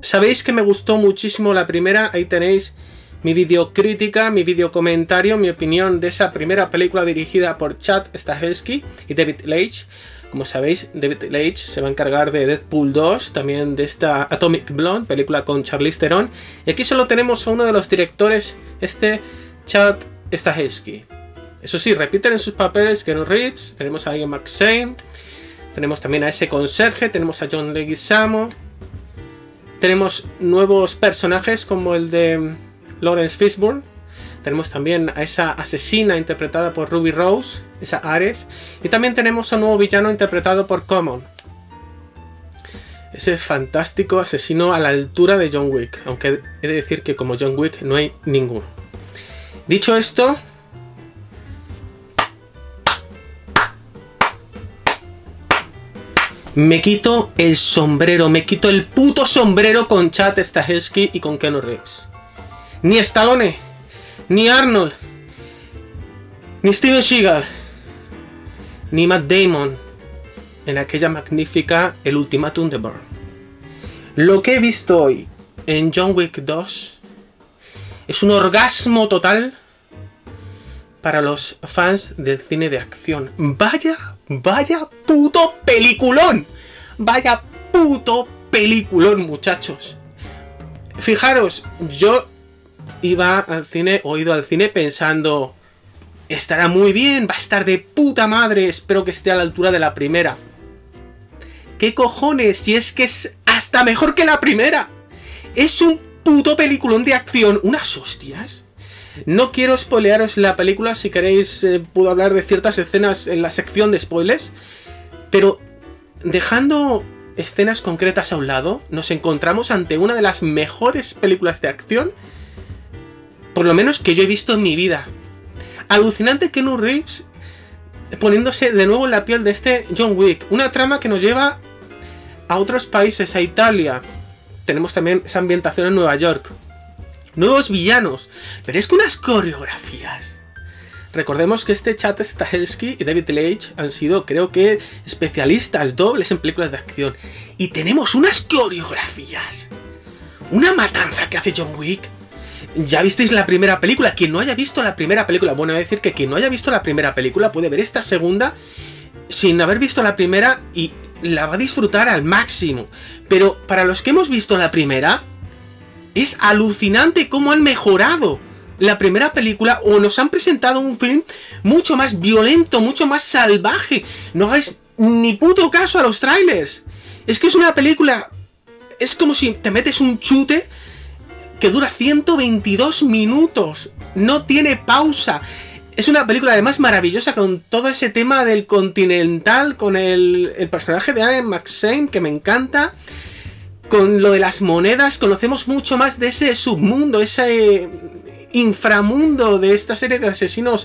Sabéis que me gustó muchísimo la primera, ahí tenéis mi videocrítica, mi videocomentario, mi opinión de esa primera película dirigida por Chad Stahelski y David Leitch. Como sabéis, David Leitch se va a encargar de Deadpool 2, también de esta Atomic Blonde, película con Charlize Theron. Y aquí solo tenemos a uno de los directores, Chad Stahelski. Eso sí, repiten en sus papeles Keanu Reeves, tenemos a Ian McShane, tenemos también a ese conserje, tenemos a John Leguizamo, tenemos nuevos personajes como el de Lawrence Fishburne, tenemos también a esa asesina interpretada por Ruby Rose, esa Ares, y también tenemos a un nuevo villano interpretado por Common, ese fantástico asesino a la altura de John Wick, aunque he de decir que como John Wick no hay ninguno. Dicho esto, me quito el sombrero, me quito el puto sombrero con Chad Stahelski y con Keanu Reeves. Ni Stallone, ni Arnold, ni Steven Seagal, ni Matt Damon en aquella magnífica El Ultimátum de Bourne. Lo que he visto hoy en John Wick 2 es un orgasmo total para los fans del cine de acción. Vaya puto peliculón. Vaya puto peliculón, muchachos. Fijaros, yo iba al cine, o he ido al cine pensando, estará muy bien, va a estar de puta madre, espero que esté a la altura de la primera. ¿Qué cojones? Si es que es hasta mejor que la primera. Es un puto peliculón de acción, unas hostias. No quiero spoilearos la película, si queréis puedo hablar de ciertas escenas en la sección de spoilers, pero dejando escenas concretas a un lado, nos encontramos ante una de las mejores películas de acción, por lo menos que yo he visto en mi vida. Alucinante Keanu Reeves poniéndose de nuevo en la piel de este John Wick, una trama que nos lleva a otros países, a Italia. Tenemos también esa ambientación en Nueva York. Nuevos villanos, pero es que unas coreografías. Recordemos que Chad Stahelski y David Leitch han sido, creo que, especialistas dobles en películas de acción. Y tenemos unas coreografías. Una matanza que hace John Wick. Ya visteis la primera película. Quien no haya visto la primera película, bueno, voy a decir que quien no haya visto la primera película puede ver esta segunda sin haber visto la primera y la va a disfrutar al máximo. Pero para los que hemos visto la primera, es alucinante cómo han mejorado la primera película o nos han presentado un film mucho más violento, mucho más salvaje. No hagáis ni puto caso a los trailers. Es que es una película... Es como si te metes un chute que dura 122 minutos. No tiene pausa. Es una película además maravillosa con todo ese tema del Continental, con el personaje de Ian McShane, que me encanta. Con lo de las monedas conocemos mucho más de ese submundo, ese inframundo de esta serie de asesinos.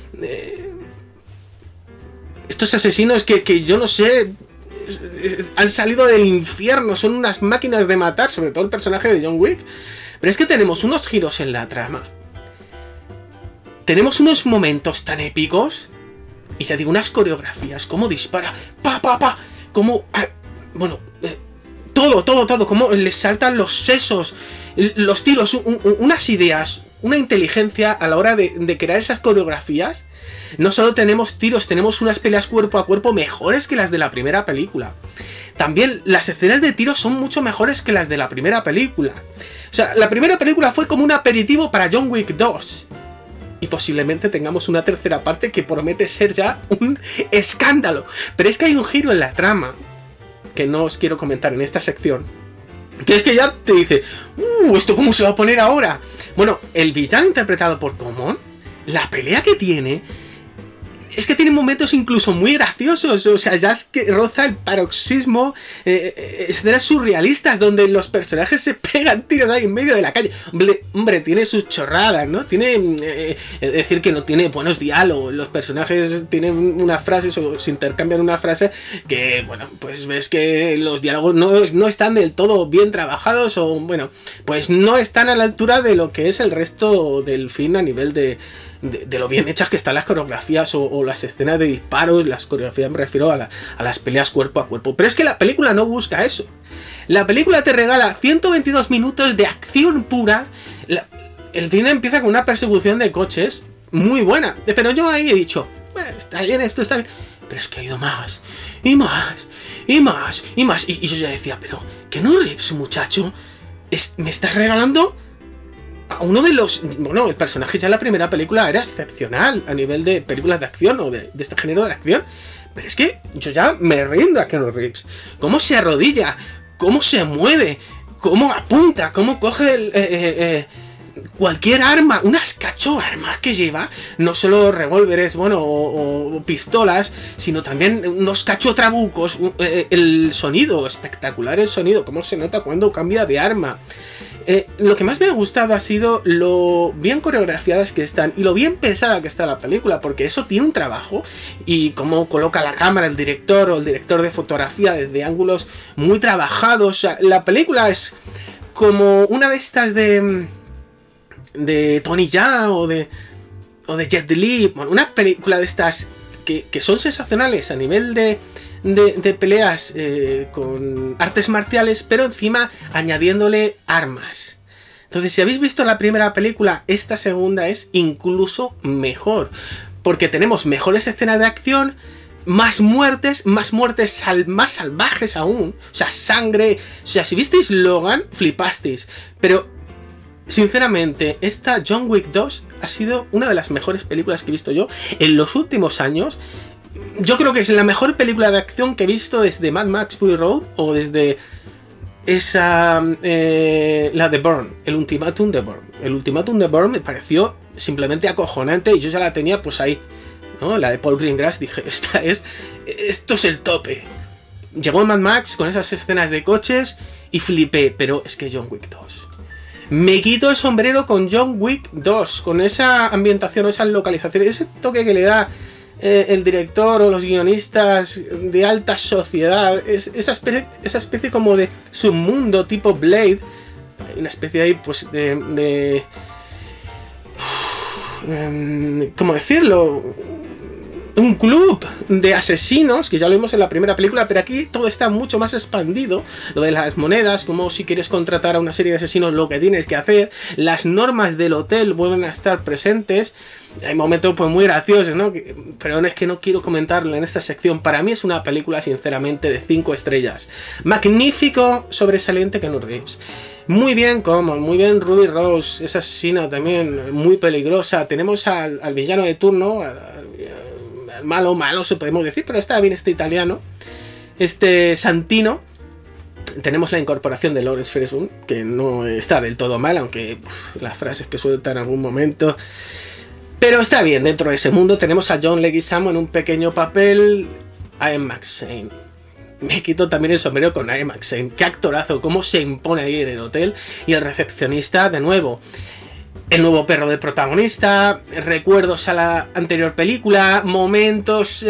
Estos asesinos que yo no sé, han salido del infierno, son unas máquinas de matar, sobre todo el personaje de John Wick. Pero es que tenemos unos giros en la trama. Tenemos unos momentos tan épicos. Y ya digo, unas coreografías, cómo dispara, cómo... bueno... Todo, como les saltan los sesos, los tiros, unas ideas, una inteligencia a la hora de crear esas coreografías. No solo tenemos tiros, tenemos unas peleas cuerpo a cuerpo mejores que las de la primera película. También las escenas de tiros son mucho mejores que las de la primera película. O sea, la primera película fue como un aperitivo para John Wick 2. Y posiblemente tengamos una tercera parte que promete ser ya un escándalo. Pero es que hay un giro en la trama que no os quiero comentar en esta sección, que es que ya te dice, ¿esto cómo se va a poner ahora? Bueno, el villano interpretado por Common, la pelea que tiene, es que tiene momentos incluso muy graciosos, o sea, ya es que roza el paroxismo, escenas surrealistas donde los personajes se pegan tiros ahí en medio de la calle. Hombre, tiene sus chorradas, ¿no? Tiene, es decir, que no tiene buenos diálogos, los personajes tienen unas frases o se intercambian una frase que, bueno, pues ves que los diálogos no están del todo bien trabajados o, bueno, pues no están a la altura de lo que es el resto del film a nivel de de lo bien hechas que están las coreografías o las escenas de disparos. Las coreografías me refiero a las peleas cuerpo a cuerpo. Pero es que la película no busca eso. La película te regala 122 minutos de acción pura. El cine empieza con una persecución de coches muy buena. Pero yo ahí he dicho, bueno, está bien, esto está bien. Pero es que ha ido más, y más, y más, y más. Y yo ya decía, pero Keanu Reeves, muchacho, me estás regalando a uno de los... Bueno, el personaje ya en la primera película era excepcional a nivel de películas de acción o de este género de acción. Pero es que yo ya me rindo a Keanu Reeves. Cómo se arrodilla, cómo se mueve, cómo apunta, cómo coge cualquier arma, unas cacho armas que lleva, no solo revólveres, bueno, o pistolas, sino también unos cacho trabucos, el sonido, espectacular el sonido, cómo se nota cuando cambia de arma. Lo que más me ha gustado ha sido lo bien coreografiadas que están y lo bien pensada que está la película, porque eso tiene un trabajo, y cómo coloca la cámara el director o el director de fotografía desde ángulos muy trabajados. O sea, la película es como una de estas de Tony Jaa o de Jet Li, bueno, una película de estas que son sensacionales a nivel de peleas con artes marciales, pero encima añadiéndole armas. Entonces, si habéis visto la primera película, esta segunda es incluso mejor, porque tenemos mejores escenas de acción, más muertes más salvajes aún, o sea, sangre. O sea, si visteis Logan, flipasteis, pero sinceramente, esta John Wick 2 ha sido una de las mejores películas que he visto yo en los últimos años. Yo creo que es la mejor película de acción que he visto desde Mad Max Fury Road o desde esa... la de Bourne, el Ultimátum de Bourne. El Ultimátum de Bourne me pareció simplemente acojonante y yo ya la tenía pues ahí, ¿no? La de Paul Greengrass, dije, esto es el tope. Llegó Mad Max con esas escenas de coches y flipé, pero es que John Wick 2... Me quito el sombrero con John Wick 2, con esa ambientación, esas localizaciones, ese toque que le da el director o los guionistas de alta sociedad, esa especie como de submundo tipo Blade, una especie ahí pues ¿cómo decirlo? Un club de asesinos, que ya lo vimos en la primera película, pero aquí todo está mucho más expandido. Lo de las monedas, como si quieres contratar a una serie de asesinos, lo que tienes que hacer. Las normas del hotel vuelven a estar presentes. Hay momentos pues muy graciosos, ¿no? Pero es que no quiero comentarlo en esta sección. Para mí es una película, sinceramente, de 5 estrellas. Magnífico, sobresaliente Keanu Reeves. Muy bien Common, muy bien Ruby Rose, esa asesina también muy peligrosa. Tenemos al villano de turno, malo se podemos decir, pero está bien este italiano, este Santino. Tenemos la incorporación de Lawrence Fishburne, que no está del todo mal, aunque las frases que suelta en algún momento, pero está bien dentro de ese mundo. Tenemos a John Leguizamo en un pequeño papel. Ian McShane, me quito también el sombrero con Ian McShane, qué actorazo, cómo se impone ahí en el hotel. Y el recepcionista, de nuevo, el nuevo perro del protagonista, recuerdos a la anterior película, momentos...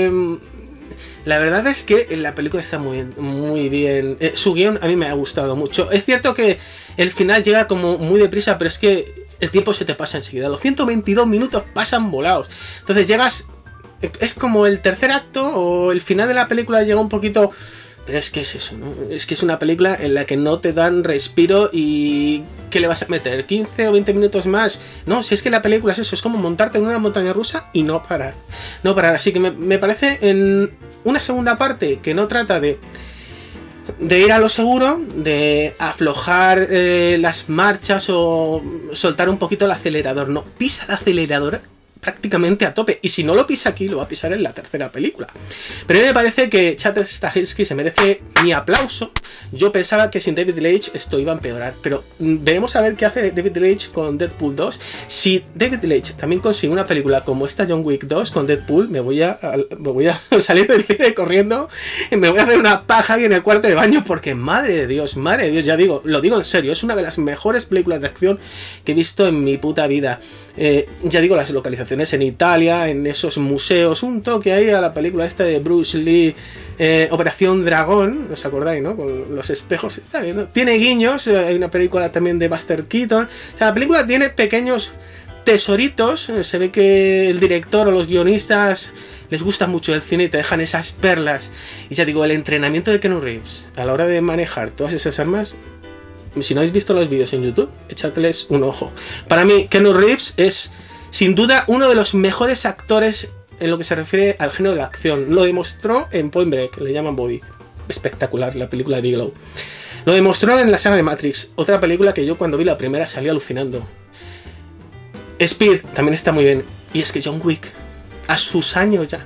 La verdad es que la película está muy bien. Su guión a mí me ha gustado mucho. Es cierto que el final llega como muy deprisa, pero es que el tiempo se te pasa enseguida. Los 122 minutos pasan volados. Entonces llegas... Es como el tercer acto o el final de la película llega un poquito... Pero es que es eso, ¿no? Es que es una película en la que no te dan respiro y... ¿Qué le vas a meter? ¿15 o 20 minutos más? No, si es que la película es eso, es como montarte en una montaña rusa y no parar. No parar, así que me parece en una segunda parte que no trata de ir a lo seguro, de aflojar las marchas o soltar un poquito el acelerador. No, pisa el acelerador prácticamente a tope, y si no lo pisa aquí, lo va a pisar en la tercera película. Pero a mí me parece que Chad Stahelski se merece mi aplauso. Yo pensaba que sin David Leitch esto iba a empeorar, pero veremos a ver qué hace David Leitch con Deadpool 2. Si David Leitch también consigue una película como esta John Wick 2 con Deadpool, me voy a salir del cine corriendo y me voy a hacer una paja ahí en el cuarto de baño, porque madre de Dios, ya digo, lo digo en serio, es una de las mejores películas de acción que he visto en mi puta vida. Ya digo, las localizaciones en Italia, en esos museos, un toque ahí a la película esta de Bruce Lee, Operación Dragón, ¿os acordáis, no? Con los espejos, está bien, ¿no? Tiene guiños, hay una película también de Buster Keaton. O sea, la película tiene pequeños tesoritos. Se ve que el director o los guionistas les gusta mucho el cine y te dejan esas perlas. Y ya digo, el entrenamiento de Keanu Reeves a la hora de manejar todas esas armas, si no habéis visto los vídeos en YouTube, echadles un ojo. Para mí, Keanu Reeves es sin duda uno de los mejores actores en lo que se refiere al género de la acción. Lo demostró en Point Break, le llaman Body. Espectacular, la película de Bigelow. Lo demostró en la saga de Matrix, otra película que yo cuando vi la primera salí alucinando. Speed también está muy bien. Y es que John Wick, a sus años ya.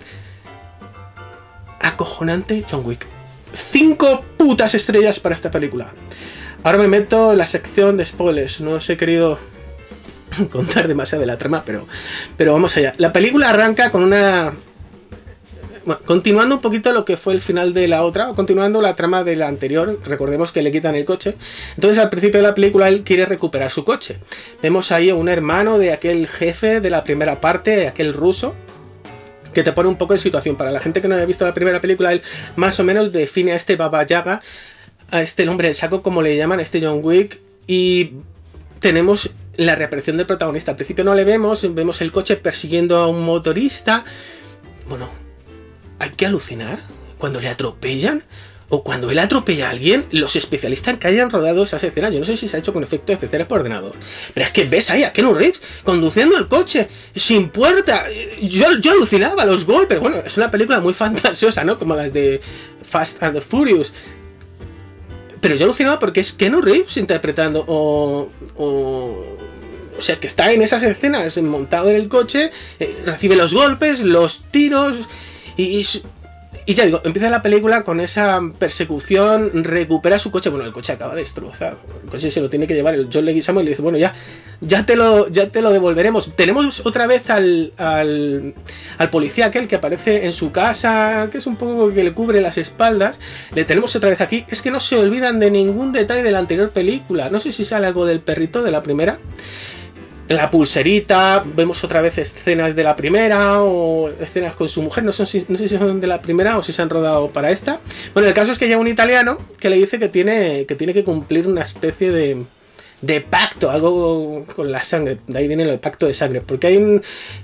Acojonante John Wick. 5 putas estrellas para esta película. Ahora me meto en la sección de spoilers. No os he querido contar demasiado de la trama, pero vamos allá. La película arranca con una... Bueno, continuando un poquito lo que fue el final de la otra, o continuando la trama de la anterior. Recordemos que le quitan el coche. Entonces al principio de la película él quiere recuperar su coche. Vemos ahí a un hermano de aquel jefe de la primera parte, aquel ruso, que te pone un poco en situación. Para la gente que no haya visto la primera película, él más o menos define a este Baba Yaga, a este hombre del saco, como le llaman, este John Wick, y tenemos la reaparición del protagonista. Al principio no le vemos el coche persiguiendo a un motorista. Bueno, hay que alucinar cuando le atropellan o cuando él atropella a alguien. Los especialistas que hayan rodado esas escenas, yo no sé si se ha hecho con efectos especiales por ordenador, pero es que ves ahí a Keanu Reeves conduciendo el coche sin puerta. Yo alucinaba los golpes. Bueno, es una película muy fantasiosa, ¿no? Como las de Fast and the Furious. Pero yo alucinaba porque es Keanu Reeves interpretando o sea, que está en esas escenas montado en el coche, recibe los golpes, los tiros y ya digo, empieza la película con esa persecución, recupera su coche. Bueno, el coche acaba destrozado, el coche se lo tiene que llevar el John Leguizamo y le dice, bueno, ya te lo devolveremos. Tenemos otra vez al policía aquel que aparece en su casa, que es un poco que le cubre las espaldas. Le tenemos otra vez aquí. Es que no se olvidan de ningún detalle de la anterior película. No sé si sale algo del perrito de la primera. La pulserita, vemos otra vez escenas de la primera o escenas con su mujer, no sé si son de la primera o si se han rodado para esta. Bueno, el caso es que llega un italiano que le dice que tiene que cumplir una especie de pacto, algo con la sangre. De ahí viene el pacto de sangre, porque hay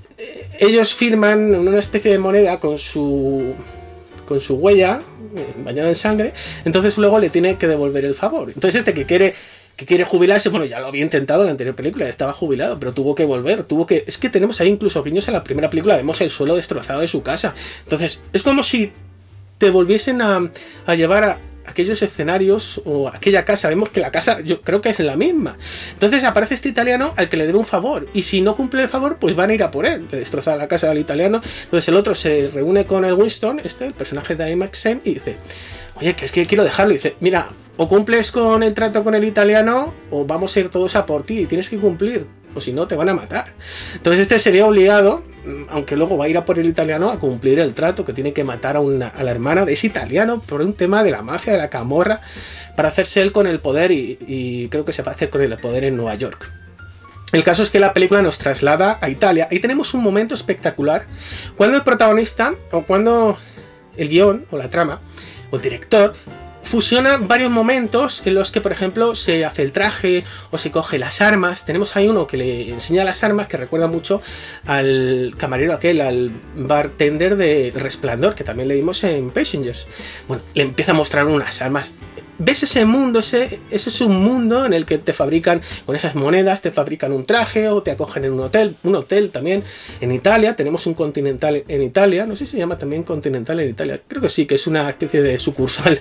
ellos firman una especie de moneda con su huella bañada en sangre, entonces luego le tiene que devolver el favor. Entonces este que quiere jubilarse, bueno, ya lo había intentado en la anterior película, estaba jubilado, pero tuvo que volver, es que tenemos ahí incluso guiños en la primera película, vemos el suelo destrozado de su casa. Entonces, es como si te volviesen a llevar a aquellos escenarios o aquella casa. Vemos que la casa yo creo que es la misma. Entonces aparece este italiano al que le debe un favor, y si no cumple el favor, pues van a ir a por él, le destroza la casa al italiano. Entonces el otro se reúne con el Winston, el personaje de Ian McShane, y dice, oye, que es que quiero dejarlo. Y dice, mira, o cumples con el trato con el italiano o vamos a ir todos a por ti y tienes que cumplir, o si no te van a matar. Entonces este sería obligado, aunque luego va a ir a por el italiano, a cumplir el trato, que tiene que matar a la hermana de ese italiano por un tema de la mafia, de la camorra, para hacerse él con el poder, y creo que se va a hacer con el poder en Nueva York. El caso es que la película nos traslada a Italia. Ahí tenemos un momento espectacular cuando el protagonista, o cuando el guión o la trama o el director fusiona varios momentos en los que, por ejemplo, se hace el traje o se coge las armas. Tenemos ahí uno que le enseña las armas, que recuerda mucho al camarero aquel, al bartender de Resplandor, que también le vimos en Passengers. Bueno, le empieza a mostrar unas armas. ¿Ves ese mundo? Ese es un mundo en el que te fabrican, con esas monedas, te fabrican un traje o te acogen en un hotel también. En Italia, tenemos un Continental en Italia, no sé si se llama también Continental en Italia, creo que sí, que es una especie de sucursal.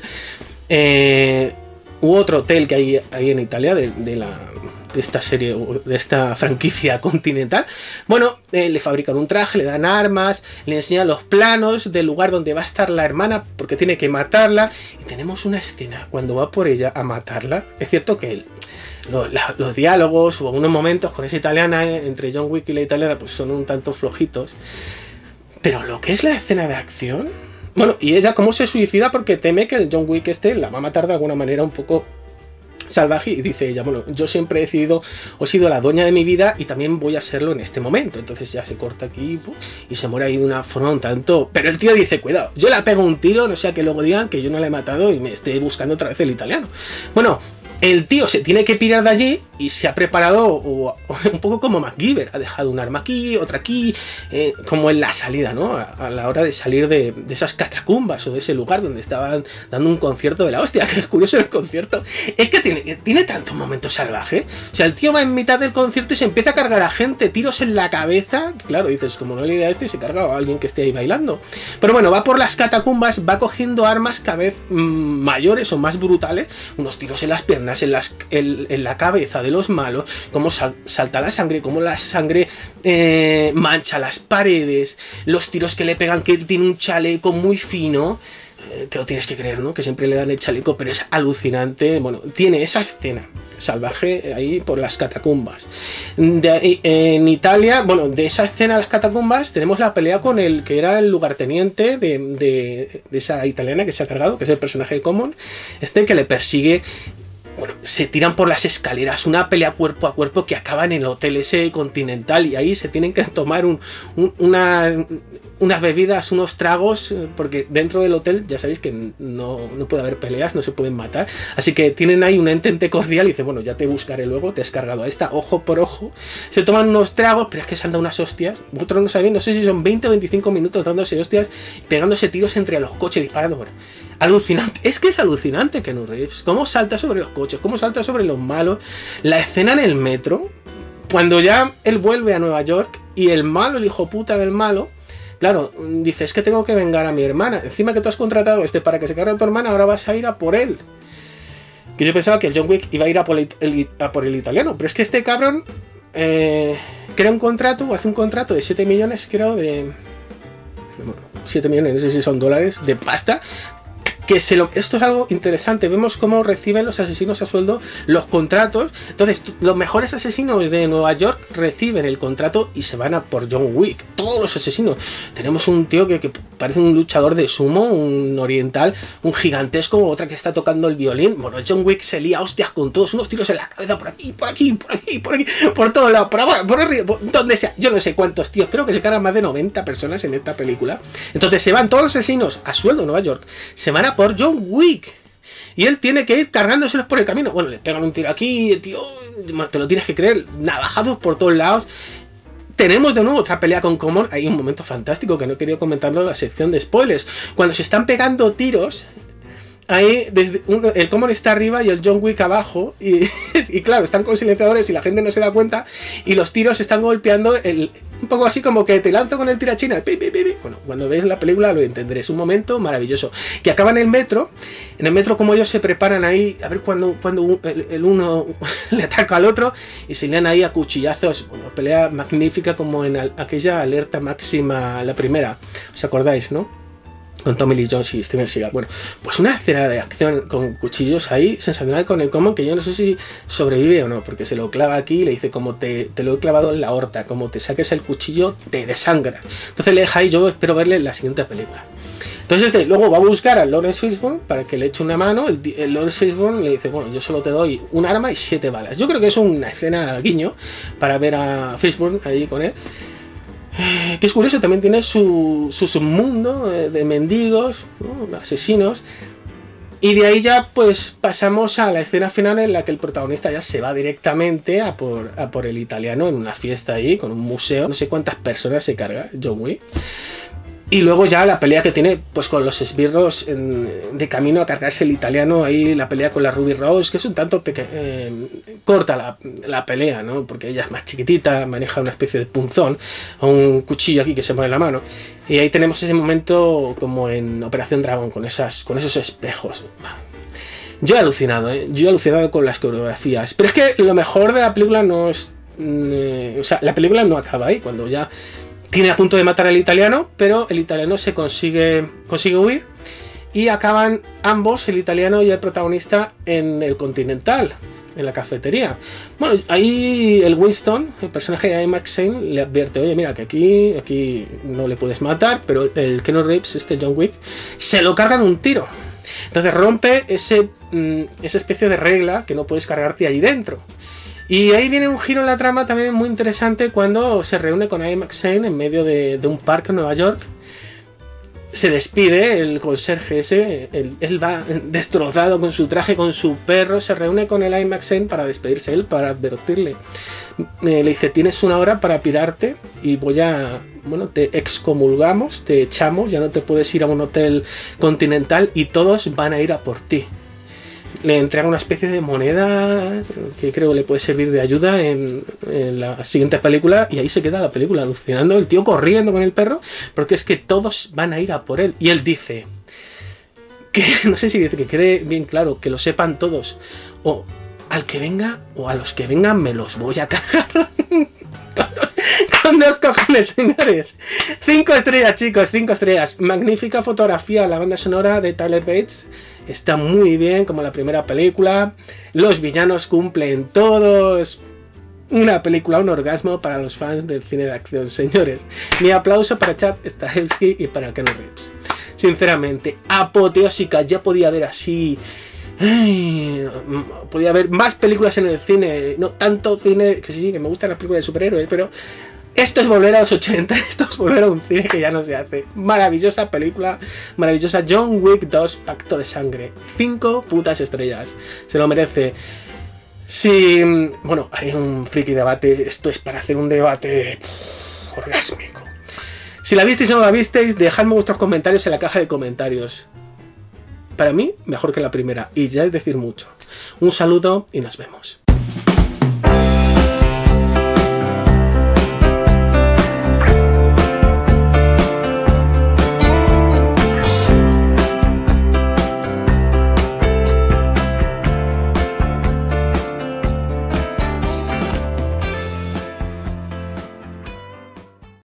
U otro hotel que hay ahí en Italia de esta serie, de esta franquicia Continental. Bueno, le fabrican un traje, le dan armas, le enseñan los planos del lugar donde va a estar la hermana, porque tiene que matarla. Y tenemos una escena cuando va por ella a matarla. Es cierto que los diálogos o algunos momentos con esa italiana, entre John Wick y la italiana, pues son un tanto flojitos. Pero lo que es la escena de acción... Bueno, y ella cómo se suicida porque teme que el John Wick la va a matar de alguna manera un poco salvaje, y dice ella, bueno, yo siempre he decidido, he sido la dueña de mi vida y también voy a serlo en este momento. Entonces ya se corta aquí y se muere ahí de una forma un tanto... Pero el tío dice, cuidado, yo le pego un tiro, no sea que luego digan que yo no la he matado y me esté buscando otra vez el italiano. Bueno, el tío se tiene que pirar de allí y se ha preparado un poco como MacGyver, ha dejado un arma aquí, otra aquí, como en la salida, ¿no? A la hora de salir de esas catacumbas o de ese lugar donde estaban dando un concierto de la hostia, que es curioso el concierto, es que tiene tantos momentos salvajes, o sea, el tío va en mitad del concierto y se empieza a cargar a gente, tiros en la cabeza, que claro, dices, como no le idea se carga a alguien que esté ahí bailando, pero bueno, va por las catacumbas, va cogiendo armas cada vez mayores o más brutales, unos tiros en las piernas, en la cabeza de los malos, cómo salta la sangre, cómo la sangre mancha las paredes, los tiros que le pegan, que tiene un chaleco muy fino, te lo tienes que creer, ¿no? Que siempre le dan el chaleco, pero es alucinante. Bueno, tiene esa escena salvaje ahí por las catacumbas. En Italia, bueno, de esa escena de las catacumbas tenemos la pelea con el que era el lugarteniente de esa italiana que se ha cargado, que es el personaje de Common, que le persigue. Bueno, se tiran por las escaleras, una pelea cuerpo a cuerpo que acaba en el hotel ese Continental, y ahí se tienen que tomar unas bebidas, unos tragos, porque dentro del hotel ya sabéis que no puede haber peleas, no se pueden matar, así que tienen ahí un entente cordial y dice, bueno, ya te buscaré luego, te has cargado a esta, ojo por ojo, se toman unos tragos, pero es que se han dado unas hostias, vosotros no sabéis, no sé si son 20 o 25 minutos dándose hostias, pegándose tiros entre los coches, disparando, bueno, alucinante, es que es alucinante Keanu Reeves, cómo salta sobre los coches, cómo salta sobre los malos, la escena en el metro, cuando ya él vuelve a Nueva York y el malo, el hijo puta del malo, claro, dice, es que tengo que vengar a mi hermana, encima que tú has contratado para que se cargue a tu hermana, ahora vas a ir a por él. Que yo pensaba que el John Wick iba a ir a por el italiano, pero es que este cabrón crea un contrato, o hace un contrato de 7 millones, creo, de... 7 millones, no sé si son dólares, de pasta. Esto es algo interesante, vemos cómo reciben los asesinos a sueldo los contratos. Entonces los mejores asesinos de Nueva York reciben el contrato y se van a por John Wick, todos los asesinos. Tenemos un tío que parece un luchador de sumo, un oriental, un gigantesco, otra que está tocando el violín. Bueno, John Wick se lía hostias con todos, unos tiros en la cabeza por aquí, por aquí, por aquí, por aquí, por todos lados, por abajo, por arriba, por donde sea, yo no sé cuántos tíos, creo que se cargan más de 90 personas en esta película. Entonces se van todos los asesinos a sueldo en Nueva York, se van a por John Wick y él tiene que ir cargándoselos por el camino. Bueno, le pegan un tiro aquí, el tío, te lo tienes que creer, navajados por todos lados. Tenemos de nuevo otra pelea con Common. Hay un momento fantástico que no he querido comentarlo en la sección de spoilers, cuando se están pegando tiros. Ahí el Common está arriba y el John Wick abajo, y claro, están con silenciadores y la gente no se da cuenta, y los tiros están golpeando un poco así como que te lanzo con el tirachina, pi, pi, pi, pi. Bueno, cuando veis la película lo entenderéis, un momento maravilloso, que acaba en el metro como ellos se preparan ahí, a ver cuando el uno le ataca al otro, y se lean ahí a cuchillazos. Bueno, pelea magnífica como en aquella Alerta Máxima, la primera, ¿os acordáis, no? Con Tommy Lee Jones y Steven Seagal. Bueno, pues una escena de acción con cuchillos ahí, sensacional, con el Common, que yo no sé si sobrevive o no, porque se lo clava aquí y le dice, como te lo he clavado en la aorta, como te saques el cuchillo, te desangra. Entonces le deja ahí, yo espero verle en la siguiente película. Entonces luego va a buscar a Lawrence Fishburne para que le eche una mano. El Lawrence Fishburne le dice, bueno, yo solo te doy un arma y 7 balas. Yo creo que es una escena guiño para ver a Fishburne ahí con él. Que es curioso, también tiene su submundo de mendigos, ¿no? Asesinos, y de ahí ya pues pasamos a la escena final en la que el protagonista ya se va directamente a por el italiano en una fiesta ahí con un museo, no sé cuántas personas se carga John Wick. Y luego ya la pelea que tiene pues con los esbirros de camino a cargarse el italiano, ahí la pelea con la Ruby Rose, que es un tanto corta la pelea, ¿no? Porque ella es más chiquitita, maneja una especie de punzón, o un cuchillo aquí que se pone en la mano. Y ahí tenemos ese momento como en Operación Dragón, con esos espejos. Yo he alucinado, yo he alucinado con las coreografías. Pero es que lo mejor de la película no es... o sea, la película no acaba ahí, cuando ya... tiene a punto de matar al italiano, pero el italiano se consigue huir y acaban ambos, el italiano y el protagonista, en el Continental, en la cafetería. Bueno, ahí el Winston, el personaje de Ian McShane, le advierte, oye, mira, que aquí no le puedes matar, pero el Keanu Reeves, John Wick, se lo carga de un tiro. Entonces rompe esa especie de regla que no puedes cargarte ahí dentro. Y ahí viene un giro en la trama también muy interesante cuando se reúne con Ian McShane en medio de un parque en Nueva York. se despide, el conserje ese, él va destrozado con su traje, con su perro, se reúne con el IMAXen para despedirse él, para advertirle. Le dice, tienes una hora para pirarte y bueno, te excomulgamos, te echamos, ya no te puedes ir a un hotel continental y todos van a ir a por ti. Le entrega una especie de moneda que creo que le puede servir de ayuda en la siguiente película y ahí se queda la película alucinando, el tío corriendo con el perro, porque es que todos van a ir a por él. Y él dice, que no sé si dice que quede bien claro, que lo sepan todos, o al que venga o a los que vengan me los voy a cargar. Con 2 cojones, señores. 5 estrellas, chicos, 5 estrellas. Magnífica fotografía, la banda sonora de Tyler Bates está muy bien, como la primera película. Los villanos cumplen todos. Una película, un orgasmo para los fans del cine de acción, señores. Mi aplauso para Chad Stahelski y para Keanu Reeves. Sinceramente, apoteósica, ya podía haber así... Ay, podía haber más películas en el cine, no tanto cine, que sí, que me gustan las películas de superhéroes, pero esto es volver a los 80, esto es volver a un cine que ya no se hace. Maravillosa película, maravillosa. John Wick 2, Pacto de Sangre, 5 putas estrellas, se lo merece. Si, bueno, hay un friki debate, esto es para hacer un debate orgásmico. Si la visteis o no la visteis, dejadme vuestros comentarios en la caja de comentarios. Para mí, mejor que la primera, y ya es decir mucho. Un saludo y nos vemos.